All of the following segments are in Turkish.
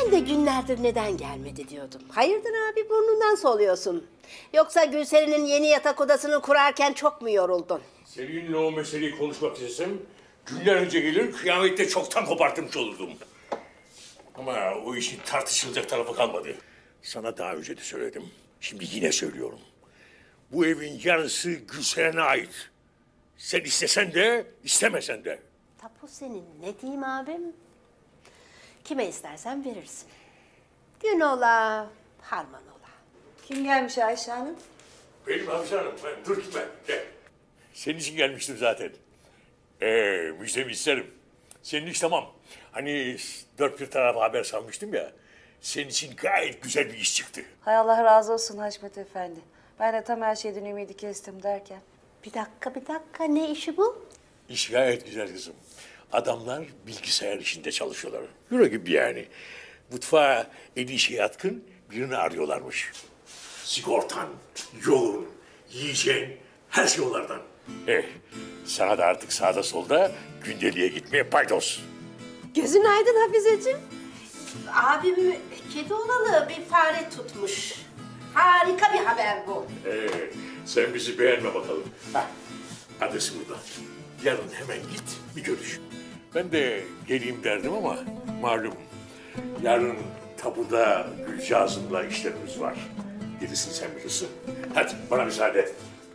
Ben de günlerdir neden gelmedi diyordum. Hayırdır abi, burnundan soluyorsun? Yoksa Gülseri'nin yeni yatak odasını kurarken çok mu yoruldun? Seninle o meseleyi konuşmak istesem günler önce gelir kıyamette çoktan kopartmış olurdum. Ama o işin tartışılacak tarafı kalmadı. Sana daha önce de söyledim. Şimdi yine söylüyorum. Bu evin yarısı Gülseren'e ait. Sen istesen de istemesen de. Tapu senin, ne diyeyim abim? Kime istersen verirsin. Gün ola, harman ola. Kim gelmiş Ayşe Hanım? Benim Hafize Hanım. Dur gitme. Gel. Senin için gelmiştim zaten. Müjdemi isterim. Senin iş tamam. Hani dört bir tarafa haber salmıştım ya. Senin için gayet güzel bir iş çıktı. Hay Allah razı olsun Haşmet Efendi. Ben de tam her şeyden ümidi kestim derken. Bir dakika, ne işi bu? İş gayet güzel kızım. Adamlar bilgisayar işinde çalışıyorlar. Euro gibi yani. Mutfağa en işe yatkın birini arıyorlarmış. Sigortan, yolun, yiyeceğin, her şey onlardan. Sana da artık sağda solda gündeliğe gitmeye paydos. Gözün aydın Hafizeciğim. Abim kedi olalı bir fare tutmuş. Harika bir haber bu. Sen bizi beğenme bakalım. Adresi burada. Yarın hemen git bir görüş. Ben de geleyim derdim ama malum. Yarın tapuda Gülcağız'ımla işlerimiz var. Gerisini sen bilirsin. Hadi bana müsaade.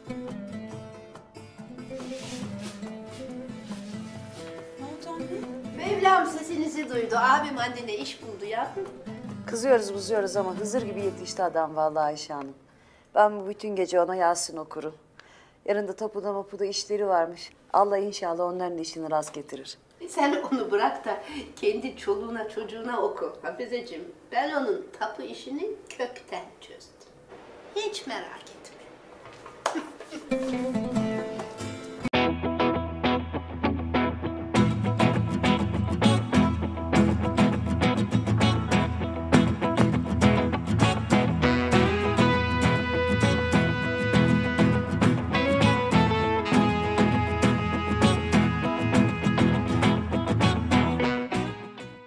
Mevlam sesinizi duydu. Abim annene iş buldu yavrum. Kızıyoruz ama Hızır gibi yetişti adam vallahi Ayşe Hanım. Ben bu bütün gece ona Yasin okurum. Yarın da tapuda mapuda işleri varmış. Allah inşallah onların da işini rast getirir. Sen onu bırak da kendi çoluğuna çocuğuna oku Hafizeciğim. Ben onun tapu işini kökten çözdüm. Hiç merak etme.